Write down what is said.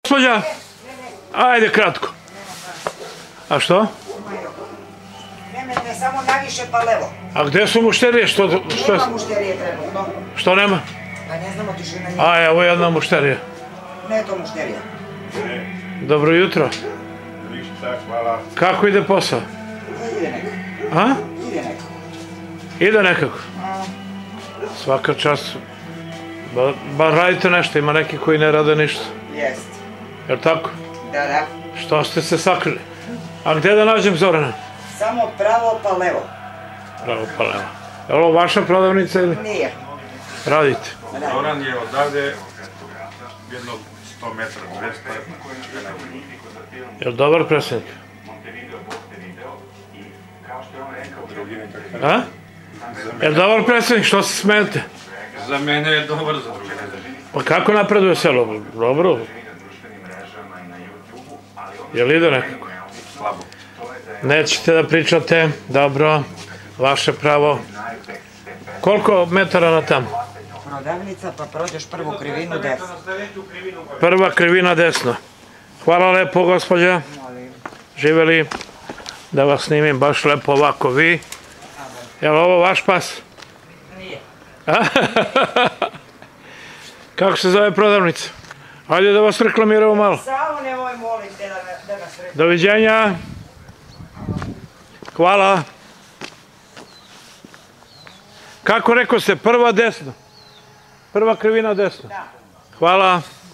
Gospođa? Ajde, kratko. A što? Ne, samo naviše pa levo. A gde su mušterije? Nema mušterije trenutno. Što nema? Pa ne znamo tišina njih. A, evo jedna mušterija. Ne je to mušterija. Dobro jutro. Ništa, hvala. Kako ide posao? Ide nekako. A? Ide nekako. Ide nekako. Svaka čast. Bar radite nešto, ima neki koji ne rade ništa. Jest. Jel' tako? Da. Što ste se sakrili? A gde da nađem Zorana? Samo pravo pa levo. Pravo pa levo. Je li ovo vaša prodavnica ili? Nije. Radite. Zoran je odavde jedno 100 metara, 200. Je li dobar predsjednik? A? Je li dobar predsjednik? Što se smijete? Za mene je dobar, za druge ne znam. Pa kako napreduje selo? Dobro. Je li ide nekako? Slabo. Nećete da pričate? Dobro. Vaše pravo. Koliko metara na tamo? Prodavnica pa prođeš prvu krivinu desno. Prva krivina desno. Hvala lepo, gospođa. Živeli. Da vas snimim baš lepo ovako vi. Je li ovo vaš pas? Nije. Kako se zove prodavnica? Hajde da vas reklamiramo malo. Samo nemoj molim te da nas sreći. Doviđenja. Hvala. Kako rekao ste, prva desno? Prva krivina desno? Da. Hvala.